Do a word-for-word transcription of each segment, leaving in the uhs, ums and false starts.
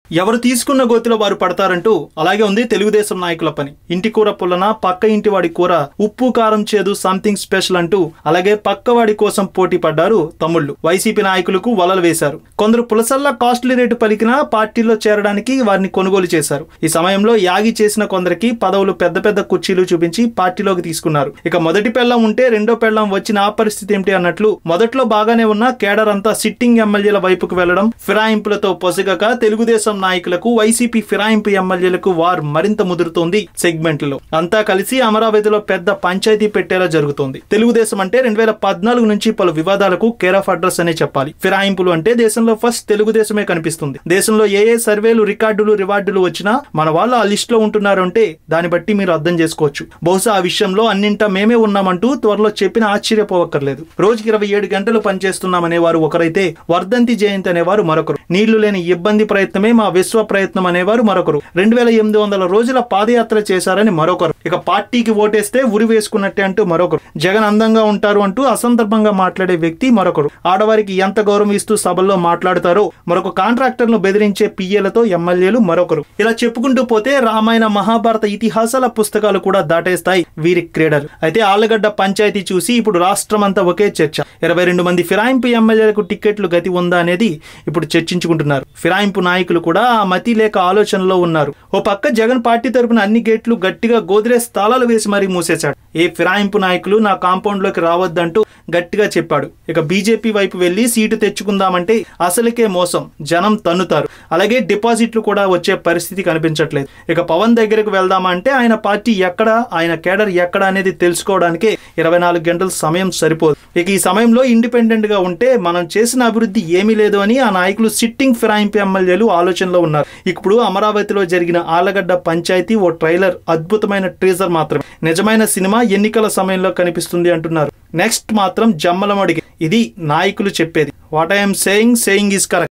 ఎవరు తీసుకున్న గోతిలో వారు పడతారంటూ అలాగే ఉంది తెలుగుదేశం నాయకుల పని. ఇంటి కూర పుల్లన పక్క ఇంటి వాడి కూర ఉప్పు కారం చేదు సంథింగ్ స్పెషల్ అంటూ అలాగే పక్కవాడి కోసం పోటీ పడ్డారు తమ్ముళ్లు. వైసీపీ నాయకులకు వలలు వేశారు. కొందరు పులసల్లా కాస్ట్లీ రేటు పలికినా పార్టీలో చేరడానికి వారిని కొనుగోలు చేశారు. ఈ సమయంలో యాగి చేసిన కొందరికి పదవులు పెద్ద పెద్ద కుర్చీలు చూపించి పార్టీలోకి తీసుకున్నారు. ఇక మొదటి పెళ్లం ఉంటే రెండో పెళ్లం వచ్చిన ఆ పరిస్థితి ఏమిటి అన్నట్లు మొదట్లో బాగానే ఉన్న కేడర్ అంతా సిట్టింగ్ ఎమ్మెల్యేల వైపుకు వెళ్లడం, ఫిరాయింపులతో పొసగక తెలుగుదేశం నాయకులకు వైసీపీ ఫిరాయింపు ఎమ్మెల్యేలకు వార్ మరింత ముదురుతోంది. సెగ్మెంట్లలో అంతా కలిసి అమరావతిలో పెద్ద పంచాయతీ పెట్టేలా జరుగుతోంది. తెలుగుదేశం అంటే రెండు వేల పద్నాలుగు నుంచి పలు వివాదాలకు కేర్ ఆఫ్ అడ్రస్ అనే చెప్పాలి. ఫిరాయింపులు అంటే దేశంలో ఫస్ట్ తెలుగుదేశమే కనిపిస్తుంది. దేశంలో ఏ ఏ సర్వేలు రికార్డులు రివార్డులు వచ్చినా మన వాళ్ళు ఆ లిస్ట్ లో ఉంటున్నారు అంటే దాన్ని బట్టి మీరు అర్థం చేసుకోవచ్చు. బహుశా ఆ విషయంలో అన్నింటా మేమే ఉన్నామంటూ త్వరలో చెప్పిన ఆశ్చర్యపోవక్కర్లేదు. రోజుకి ఇరవై ఏడు గంటలు పనిచేస్తున్నామనే వారు ఒకరైతే వర్ధంతి జయంతి అనేవారు మరొకరు. నీళ్లు లేని ఇబ్బంది ప్రయత్నమే మా విశ్వ ప్రయత్నం అనేవారు మరొకరు. రెండు వేల ఎనిమిది వందల రోజుల పాదయాత్ర చేశారని మరొకరు. ఇక పార్టీకి ఓటేస్తే ఉరి వేసుకున్నట్టే అంటూ మరొకరు. జగన్ అందంగా ఉంటారు అంటూ అసందర్భంగా మాట్లాడే వ్యక్తి మరొకరు. ఆడవారికి ఎంత గౌరవం ఇస్తూ సభల్లో మాట్లాడతారో మరొక కాంట్రాక్టర్ను బెదిరించే పిఏలతో ఎమ్మెల్యేలు మరొకరు. ఇలా చెప్పుకుంటూ పోతే రామాయణ మహాభారత ఇతిహాసాల పుస్తకాలు కూడా దాటేస్తాయి వీరి క్రీడలు. అయితే ఆళ్లగడ్డ పంచాయతీ చూసి ఇప్పుడు రాష్ట్రం అంతా ఒకే చర్చ. ఇరవై రెండు మంది ఫిరాయింపు ఎమ్మెల్యేలకు టికెట్లు గతి ఉందా అనేది ఇప్పుడు చర్చించుకుంటున్నారు. ఫిరాయింపు నాయకులు కూడా ఆ మతి లేక ఆలోచనలో ఉన్నారు. ఓ పక్క జగన్ పార్టీ తరపున అన్ని గేట్లు గట్టిగా గోద్రేజ్ తాళాలు వేసి మరీ మూసేశాడు. ఏ ఫిరాయింపు నాయకులు నా కాంపౌండ్ లోకి రావద్దంటూ గట్టిగా చెప్పాడు. ఇక బీజేపీ వైపు వెళ్లి సీటు తెచ్చుకుందామంటే అసలుకే మోసం, జనం తన్నుతారు. అలాగే డిపాజిట్లు కూడా వచ్చే పరిస్థితి కనిపించట్లేదు. ఇక పవన్ దగ్గరకు వెళ్దామంటే ఆయన పార్టీ ఎక్కడ, ఆయన కేడర్ ఎక్కడ అనేది తెలుసుకోవడానికే ఇరవై నాలుగు గంటల సమయం సరిపోదు. ఇక ఈ సమయంలో ఇండిపెండెంట్ గా ఉంటే మనం చేసిన అభివృద్ధి ఏమీ లేదు అని ఆ నాయకులు సిట్టింగ్ ఫిరాయింపు ఎమ్మెల్యేలు ఆలోచనలో ఉన్నారు. ఇప్పుడు అమరావతిలో జరిగిన ఆళ్లగడ్డ పంచాయతీ ఓ ట్రైలర్, అద్భుతమైన ట్రీజర్ మాత్రమే. నిజమైన సినిమా ఎన్నికల సమయంలో కనిపిస్తుంది అంటున్నారు. నెక్స్ట్ మాత్రం జమ్మలమడిగి. ఇది నాయకులు చెప్పేది. What I'm saying saying is correct.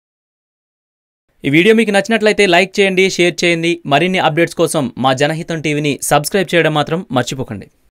ఈ వీడియో మీకు నచ్చినట్లయితే లైక్ చేయండి, షేర్ చేయండి. మరిన్ని అప్డేట్స్ కోసం మా జనహితం టీవీని సబ్స్క్రైబ్ చేయడం మాత్రం మర్చిపోకండి.